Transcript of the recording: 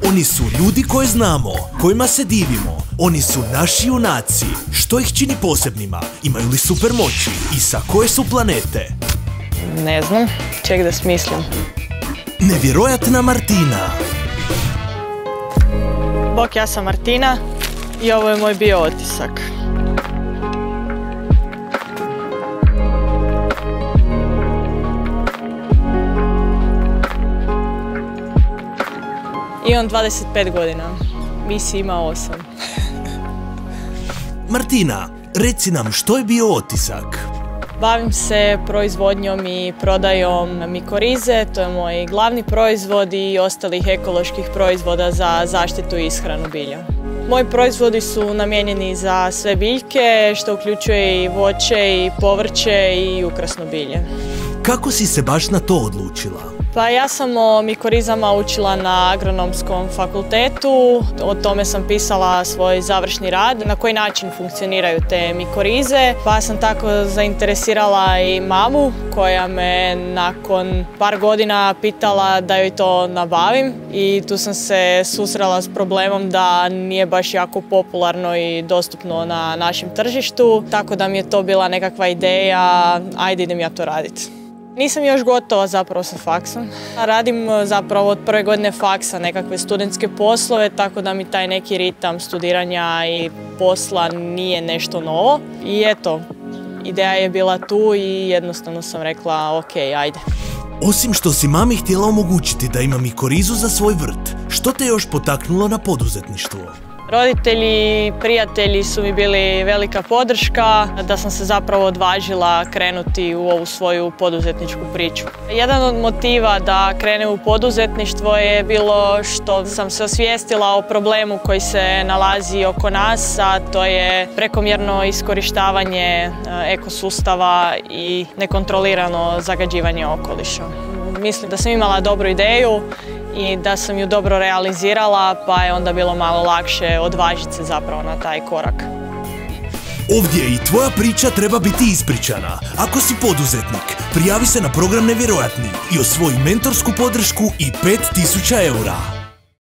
Oni su ljudi koje znamo, kojima se divimo. Oni su naši junaci. Što ih čini posebnima? Imaju li super moći? I sa koje su planete? Ne znam, ček da smislim. Nevjerojatna Martina. Bok, ja sam Martina i ovo je moj bio otisak. I on 25 godina. Misi ima 8. Martina, reci nam što je bio otisak? Bavim se proizvodnjom i prodajom mikorize, to je moj glavni proizvod i ostalih ekoloških proizvoda za zaštitu i ishranu bilja. Moji proizvodi su namijenjeni za sve biljke, što uključuje i voće i povrće i ukrasno bilje. Kako si se baš na to odlučila? Pa ja sam o mikorizama učila na Agronomskom fakultetu, o tome sam pisala svoj završni rad, na koji način funkcioniraju te mikorize. Pa sam tako zainteresirala i mamu koja me nakon par godina pitala da joj to nabavim i tu sam se susrela s problemom da nije baš jako popularno i dostupno na našem tržištu, tako da mi je to bila nekakva ideja, ajde idem ja to raditi. Nisam još gotova zapravo sa faksom. Radim zapravo od prve godine faksa nekakve studentske poslove, tako da mi taj neki ritam studiranja i posla nije nešto novo. I eto, ideja je bila tu i jednostavno sam rekla ok, ajde. Osim što si mami htjela omogućiti da ima mikorizu za svoj vrt, što te još potaknulo na poduzetništvo? Roditelji i prijatelji su mi bili velika podrška da sam se zapravo odvažila krenuti u ovu svoju poduzetničku priču. Jedan od motiva da krenem u poduzetništvo je bilo što sam se osvijestila o problemu koji se nalazi oko nas, a to je prekomjerno iskorištavanje ekosustava i nekontrolirano zagađivanje okoliša. Mislim da sam imala dobru ideju i da sam ju dobro realizirala, pa je onda bilo malo lakše odvažiti se zapravo na taj korak. Ovdje i tvoja priča treba biti ispričana. Ako si poduzetnik, prijavi se na program Nevjerojatni i osvoji mentorsku podršku i 5000 eura.